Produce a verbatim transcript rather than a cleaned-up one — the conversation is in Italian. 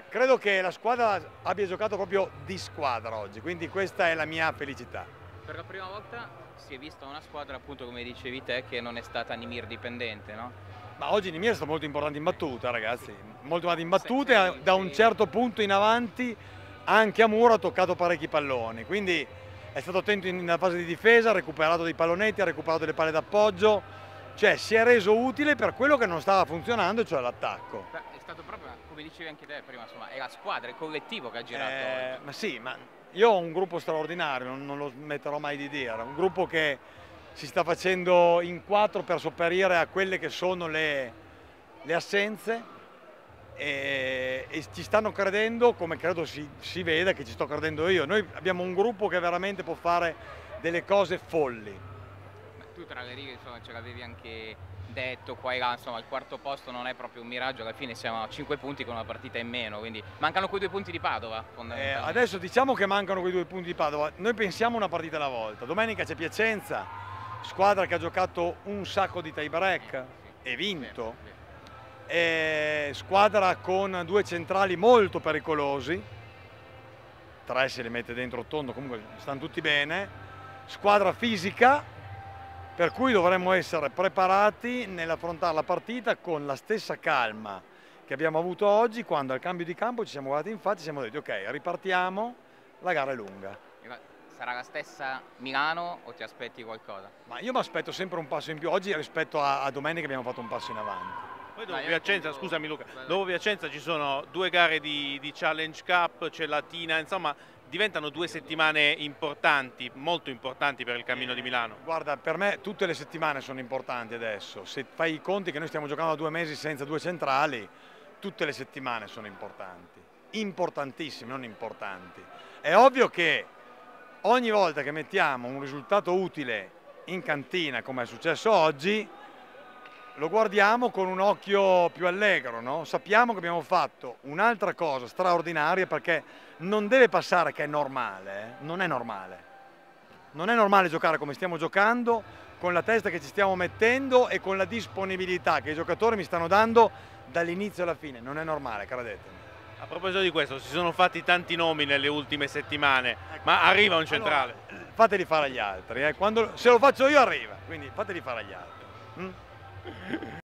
credo che la squadra abbia giocato proprio di squadra oggi, quindi questa è la mia felicità. Per la prima volta si è vista una squadra, appunto come dicevi te, che non è stata Nimir dipendente, no? Ma oggi Nimir è stato molto importante in battuta, ragazzi, molto importante in battute, Sì, sì, da un sì. certo punto in avanti anche Amuro ha toccato parecchi palloni, quindi è stato attento nella fase di difesa, ha recuperato dei pallonetti, ha recuperato delle palle d'appoggio, cioè si è reso utile per quello che non stava funzionando, cioè l'attacco. È stato proprio, come dicevi anche te prima, insomma, è la squadra, è il collettivo che ha girato Eh, oggi. ma sì, ma io ho un gruppo straordinario, non, non lo smetterò mai di dire, un gruppo che si sta facendo in quattro per sopperire a quelle che sono le, le assenze e, e ci stanno credendo come credo si, si veda che ci sto credendo io. Noi abbiamo un gruppo che veramente può fare delle cose folli. Ma tu tra le righe, insomma, ce l'avevi anche detto qua e là, insomma, il quarto posto non è proprio un miraggio, alla fine siamo a cinque punti con una partita in meno, quindi mancano quei due punti di Padova, Eh, fondamentalmente. adesso diciamo che mancano quei due punti di Padova, noi pensiamo una partita alla volta. Domenica c'è Piacenza, squadra che ha giocato un sacco di tie break Eh, sì, e vinto, vero, vero. e squadra con due centrali molto pericolosi, tre se li mette dentro tondo, comunque stanno tutti bene, squadra fisica, per cui dovremmo essere preparati nell'affrontare la partita con la stessa calma che abbiamo avuto oggi, quando al cambio di campo ci siamo guardati in faccia e ci siamo detti ok, ripartiamo, la gara è lunga. Sarà la stessa Milano o ti aspetti qualcosa? Ma io mi aspetto sempre un passo in più, oggi rispetto a, a domenica abbiamo fatto un passo in avanti. Poi dopo Dai, Piacenza, appunto, scusami Luca, vai, vai. dopo Piacenza ci sono due gare di, di Challenge Cup, c'è Latina, insomma diventano due settimane importanti, molto importanti per il Cammino di Milano. Guarda, per me tutte le settimane sono importanti adesso, se fai i conti che noi stiamo giocando da due mesi senza due centrali, tutte le settimane sono importanti, importantissime, non importanti. È ovvio che ogni volta che mettiamo un risultato utile in cantina, come è successo oggi, lo guardiamo con un occhio più allegro, no? Sappiamo che abbiamo fatto un'altra cosa straordinaria, perché non deve passare che è normale, eh? Non è normale. Non è normale giocare come stiamo giocando, con la testa che ci stiamo mettendo e con la disponibilità che i giocatori mi stanno dando dall'inizio alla fine. Non è normale, credetemi. A proposito di questo, si sono fatti tanti nomi nelle ultime settimane, ma arriva un centrale. Allora, fateli fare agli altri, eh? Quando, se lo faccio io arriva, quindi fateli fare agli altri. Mm?